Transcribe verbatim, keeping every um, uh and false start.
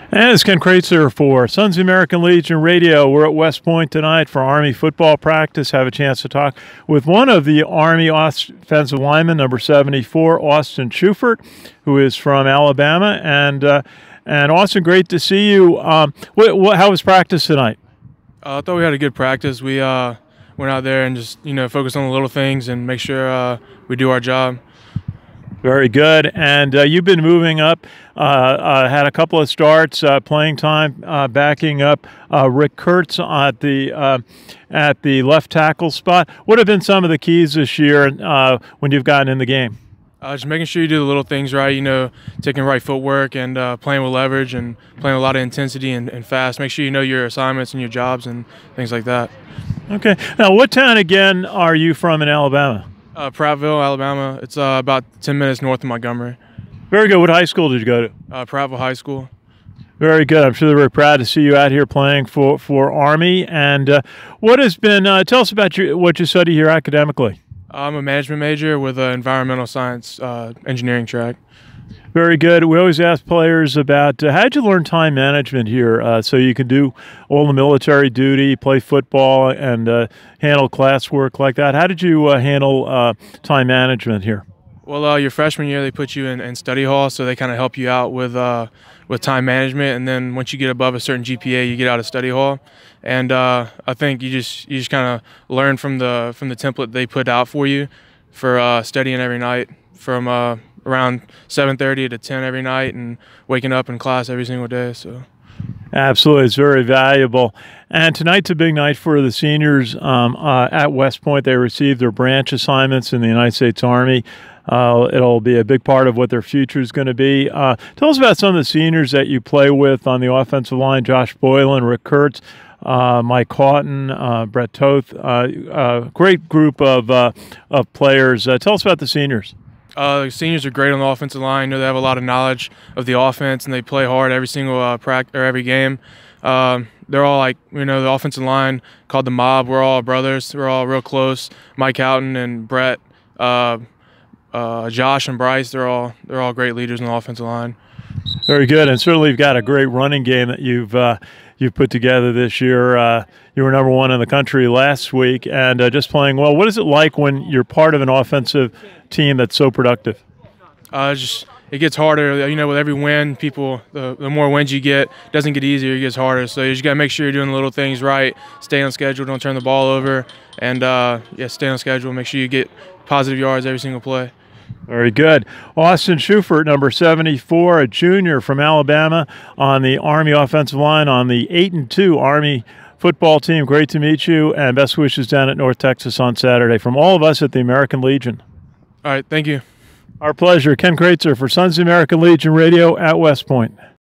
And it's Ken Kraetzer for Sons of the American Legion Radio. We're at West Point tonight for Army football practice. Have a chance to talk with one of the Army offensive linemen, number seventy-four, Austin Shuffert, who is from Alabama. And uh, and Austin, great to see you. Um, what, what, how was practice tonight? Uh, I thought we had a good practice. We uh, went out there and just you know focused on the little things and make sure uh, we do our job. Very good. And uh, you've been moving up, uh, uh, had a couple of starts, uh, playing time, uh, backing up uh, Rick Kraetzer at the uh, at the left tackle spot. What have been some of the keys this year uh, when you've gotten in the game? Uh, just making sure you do the little things right, you know, taking right footwork and uh, playing with leverage and playing with a lot of intensity and, and fast. Make sure you know your assignments and your jobs and things like that. Okay. Now, what town again are you from in Alabama? Uh, Prattville, Alabama. It's uh, about ten minutes north of Montgomery. Very good. What high school did you go to? Uh, Prattville High School. Very good. I'm sure they're very proud to see you out here playing for, for Army. And uh, what has been, uh, tell us about your, what you study here academically. I'm a management major with an environmental science uh, engineering track. Very good. We always ask players about uh, how did you learn time management here uh, so you can do all the military duty, play football, and uh, handle classwork like that. How did you uh, handle uh, time management here? Well, uh, your freshman year they put you in, in study hall, so they kind of help you out with uh, with time management. And then once you get above a certain G P A, you get out of study hall. And uh, I think you just you just kind of learn from the from the template they put out for you for uh, studying every night from uh, around seven thirty to ten every night, and waking up in class every single day. So. Absolutely, it's very valuable. And tonight's a big night for the seniors um, uh, at West Point. They received their branch assignments in the United States Army. Uh, it'll be a big part of what their future is going to be. Uh, tell us about some of the seniors that you play with on the offensive line: Josh Boylan, Rick Kraetzer, uh, Mike Houghton, uh, Brett Toth. Uh, uh, great group of uh, of players. Uh, tell us about the seniors. Uh, the seniors are great on the offensive line. I know they have a lot of knowledge of the offense, and they play hard every single uh, practice or every game. Um, they're all like, you know, the offensive line called the Mob. We're all brothers. We're all real close. Mike Houghton and Brett, uh, uh, Josh and Bryce. They're all they're all great leaders on the offensive line. Very good, and certainly you've got a great running game that you've uh, you've put together this year. Uh, you were number one in the country last week, and uh, just playing well. What is it like when you're part of an offensive team that's so productive? Uh, just it gets harder. You know, with every win, people the, the more wins you get, it doesn't get easier. It gets harder. So you just got to make sure you're doing the little things right. Stay on schedule. Don't turn the ball over, and uh, yeah, stay on schedule. Make sure you get positive yards every single play. Very good. Austin Shuffert, number seventy-four, a junior from Alabama on the Army offensive line on the eight and two Army football team. Great to meet you, and best wishes down at North Texas on Saturday from all of us at the American Legion. All right, thank you. Our pleasure. Ken Kraetzer for Sons of the American Legion Radio at West Point.